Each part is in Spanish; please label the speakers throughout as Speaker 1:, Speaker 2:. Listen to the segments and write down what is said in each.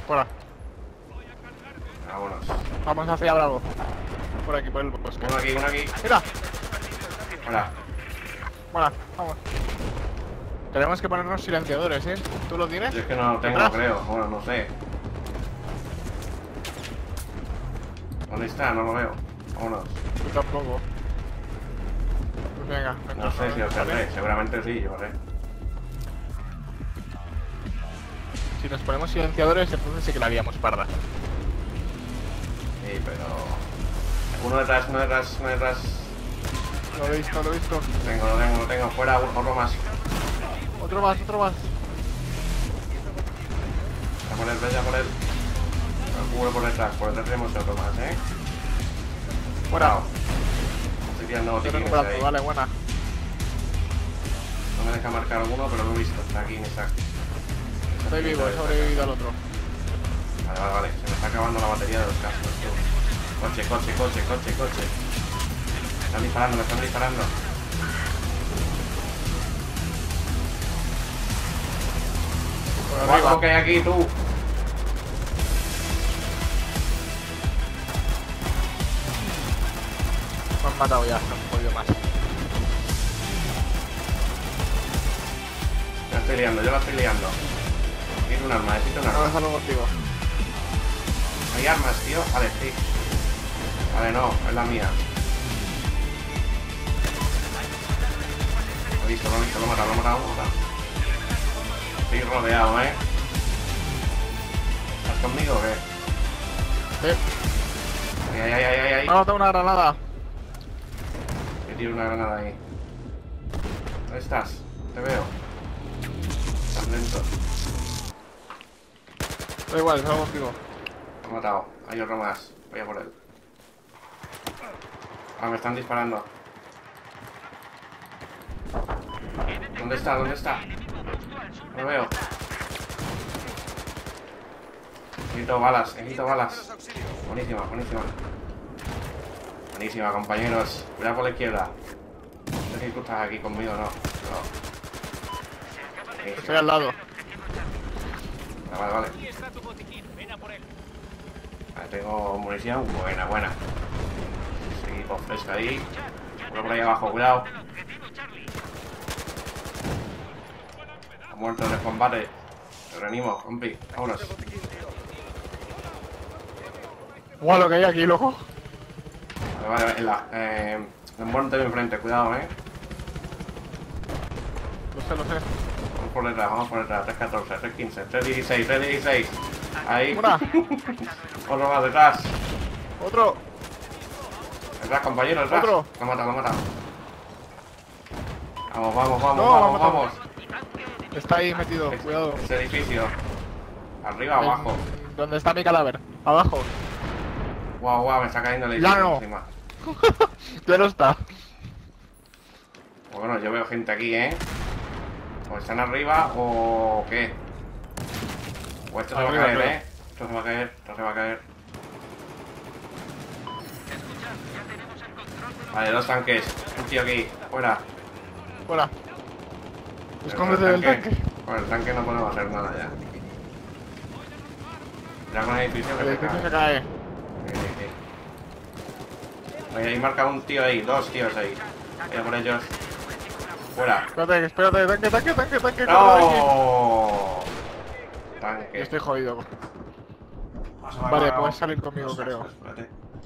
Speaker 1: Fuera.
Speaker 2: Vámonos.
Speaker 1: Vamos hacia Bravo. Por aquí, por el bosque.
Speaker 2: Uno aquí, uno aquí.
Speaker 1: ¡Mira!
Speaker 2: Hola.
Speaker 1: Bueno, vamos. Tenemos que ponernos silenciadores, ¿eh? ¿Tú lo tienes?
Speaker 2: Yo es que no lo tengo,
Speaker 1: ¿Detrás?
Speaker 2: creo. Bueno, no sé. ¿Dónde está? No lo veo. Vámonos.
Speaker 1: Yo tampoco. Pues venga.
Speaker 2: No sé si lo tendré. Seguramente sí, yo sé.
Speaker 1: Si nos ponemos silenciadores, entonces sí que la haríamos parda.
Speaker 2: Sí, pero... Uno detrás, uno detrás, uno detrás.
Speaker 1: Lo he visto, lo he visto.
Speaker 2: Lo tengo. Fuera, otro más.
Speaker 1: Otro más, otro más.
Speaker 2: Ya por él, ya por él. Lo cubro por detrás tenemos otro más, ¿eh?
Speaker 1: Fuera.
Speaker 2: Estoy tirando
Speaker 1: Estoy
Speaker 2: botiquines
Speaker 1: recuperando,
Speaker 2: ahí.
Speaker 1: vale, buena.
Speaker 2: No me deja marcar alguno, pero lo he visto. Está aquí en esa.
Speaker 1: Estoy vivo, he sobrevivido al otro.
Speaker 2: Vale, vale, vale. Se me está acabando la batería de los cascos, tío. Coche. Me están disparando.
Speaker 1: Por
Speaker 2: Guapo
Speaker 1: arriba.
Speaker 2: que hay aquí, tú.
Speaker 1: Me han matado ya, no he podido más.
Speaker 2: Yo la estoy liando. Necesito un arma,
Speaker 1: No, déjalo contigo.
Speaker 2: Hay armas, tío. Vale, sí. Vale, no, es la mía. Lo he visto, lo he matado. Estoy rodeado, ¿eh? ¿Estás conmigo o qué?
Speaker 1: Sí.
Speaker 2: Ay.
Speaker 1: Me ha matado una granada.
Speaker 2: Que tiro una granada ahí. ¿Dónde estás? Te veo. Estás lento.
Speaker 1: Da igual, salgo contigo.
Speaker 2: Lo he matado. Hay otro más. Voy a por él. Ah, me están disparando. ¿Dónde está? No lo veo. Necesito balas. Buenísima, compañeros. Cuidado por la izquierda. No sé si tú estás aquí conmigo o no.
Speaker 1: Estoy al lado.
Speaker 2: Vale. Vale, tengo munición. Buena. Equipo fresco ahí. Uno por ahí abajo, cuidado. Ha muerto en el combate. Te reanimo, compi. Vámonos.
Speaker 1: Guau, lo que hay aquí, loco.
Speaker 2: Vale, el muerto de enfrente, cuidado,
Speaker 1: Lo sé.
Speaker 2: Vamos por detrás, 314, 315, 316, 316. Ahí.
Speaker 1: Una.
Speaker 2: Otro más detrás.
Speaker 1: Otro.
Speaker 2: Detrás, compañero, detrás.
Speaker 1: Otro.
Speaker 2: Lo ha matado.
Speaker 1: No,
Speaker 2: Vamos.
Speaker 1: Está ahí metido, cuidado.
Speaker 2: Ese edificio. Arriba, abajo.
Speaker 1: ¿Dónde está mi cadáver? Abajo.
Speaker 2: Guau, me está cayendo el edificio
Speaker 1: Ya no.
Speaker 2: encima.
Speaker 1: Ya no está.
Speaker 2: Bueno, yo veo gente aquí, O están arriba o qué. O esto se va a caer, Esto se va a caer. Vale, dos tanques. Un tío aquí. Fuera.
Speaker 1: Escóndete del tanque.
Speaker 2: Con el tanque no podemos hacer nada ya. Ya con el edificio que
Speaker 1: El
Speaker 2: se
Speaker 1: edificio se
Speaker 2: cae.
Speaker 1: cae.
Speaker 2: Sí. Oye, ahí marca un tío ahí, dos tíos ahí. Voy a por ellos. Fuera.
Speaker 1: Espérate, tanque.
Speaker 2: ¡No! Tanque.
Speaker 1: Estoy jodido. Vale, puedes salir conmigo, creo.
Speaker 2: Espérate.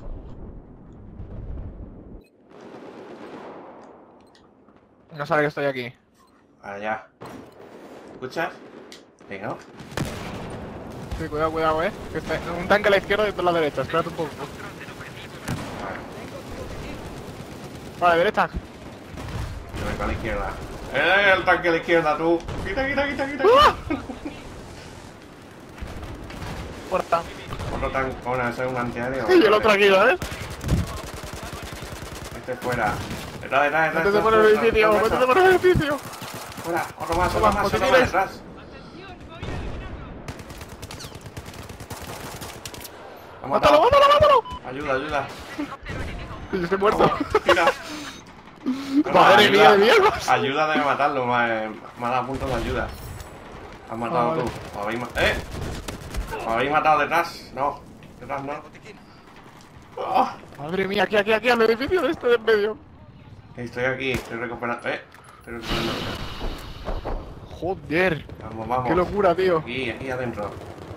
Speaker 1: No sabe que estoy aquí.
Speaker 2: Allá. ¿Escuchas? Sí, ¿no?
Speaker 1: Sí, cuidado, Que está un tanque a la izquierda y otro a la derecha. Espérate un poco. Vale, derecha.
Speaker 2: Yo voy para la izquierda. El tanque a la izquierda, tú. Quita.
Speaker 1: ¡Ah! Puerta.
Speaker 2: Otro tanque. Bueno, ese es un antiaéreo.
Speaker 1: Y el otro aquí, ¿sabes?
Speaker 2: Este fuera. Detrás.
Speaker 1: Métete por el edificio.
Speaker 2: Fuera. Otro más
Speaker 1: Botellines.
Speaker 2: detrás.
Speaker 1: ¡Mátalo!
Speaker 2: Ayuda.
Speaker 1: Yo estoy muerto.
Speaker 2: Tira.
Speaker 1: Madre mía de mierda.
Speaker 2: Ayuda de matarlo, me ha dado puntos de ayuda. Has matado
Speaker 1: vale.
Speaker 2: tú. ¿Me habéis matado detrás? No, detrás no. Oh,
Speaker 1: Madre mía, aquí, al edificio de este de en medio.
Speaker 2: estoy aquí, estoy recuperando. Estoy recuperando.
Speaker 1: Joder.
Speaker 2: Vamos, vamos.
Speaker 1: Qué locura, tío.
Speaker 2: Aquí adentro.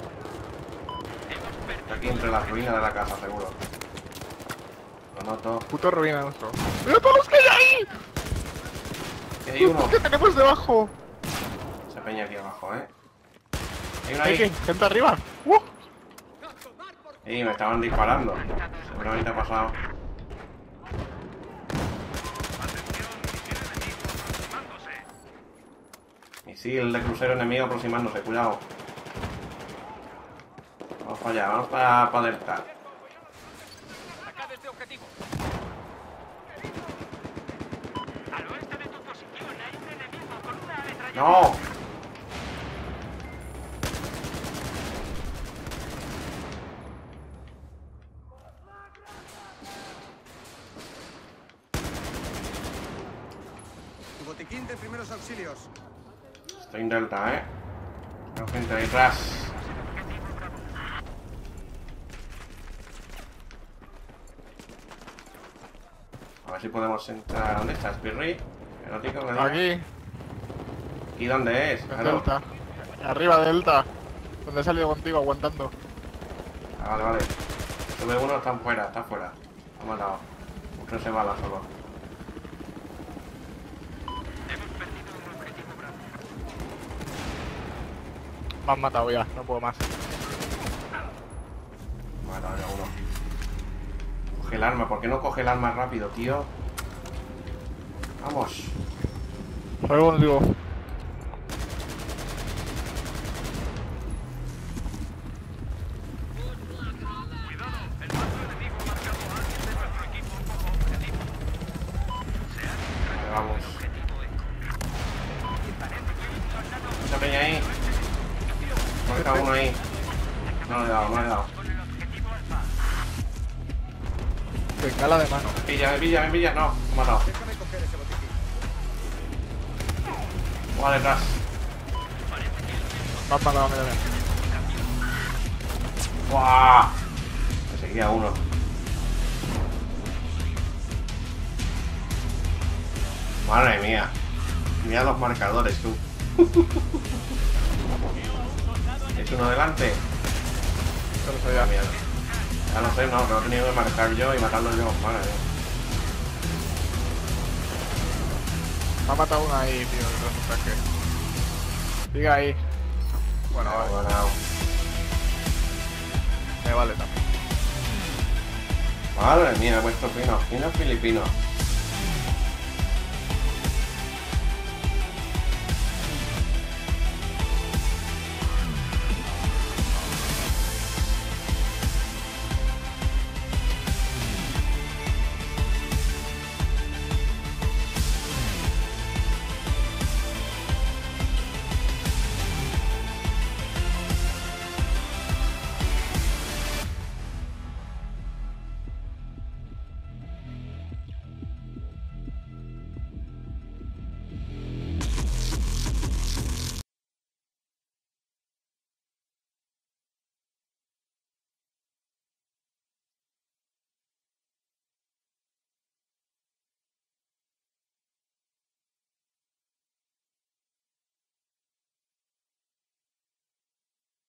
Speaker 2: Está aquí entre las ruinas de la casa, seguro. Lo noto.
Speaker 1: Puto ruina nuestro. ¡Mira todos los que hay ahí!
Speaker 2: Aquí hay uno.
Speaker 1: ¿Qué tenemos debajo?
Speaker 2: Se peña aquí abajo, Hay uno
Speaker 1: ¿Hay qué?
Speaker 2: ahí.
Speaker 1: ¿Gente arriba?
Speaker 2: Y me estaban disparando. Seguramente ha pasado. Misil de crucero enemigo aproximándose, cuidado. Vamos para allá, vamos para Delta. ¡No!
Speaker 3: Tu botiquín de primeros auxilios.
Speaker 2: Estoy en Delta, Tengo gente ahí atrás. A ver si podemos entrar. ¿Dónde estás, Pirri? Erótico, ¿dónde?
Speaker 1: Aquí,
Speaker 2: ¿Y dónde es?
Speaker 1: en Delta. Arriba de Delta. Donde he salido contigo aguantando.
Speaker 2: Ah, vale, vale. Sube uno, está fuera, Lo ha matado. Un 13 balas solo.
Speaker 1: Me han matado ya, no puedo más.
Speaker 2: Me ha matado ya uno. Coge el arma, ¿por qué no coge el arma rápido, tío? Vamos.
Speaker 1: Salgo contigo.
Speaker 2: Vamos. Esa peña ahí. Marca uno ahí. No le he dado, no le he dado.
Speaker 1: Bengala de mano.
Speaker 2: Me pilla. No, me ha matado.
Speaker 3: Déjame coger ese botiquín.
Speaker 2: Va detrás.
Speaker 1: Me han matado a mí también.
Speaker 2: ¡Buah! Me seguía uno. Madre mía. Mira los marcadores, tú. ¿Es uno delante?
Speaker 1: Eso lo sabía.
Speaker 2: Mierda. Ya no sé, no, lo he tenido que marcar yo y matarlo yo. Madre mía.
Speaker 1: Me ha matado uno ahí, tío, detrás de un tanque. Sigue ahí. Bueno, vale.
Speaker 2: Bueno.
Speaker 1: Me vale también.
Speaker 2: Madre mía, he puesto fino filipino.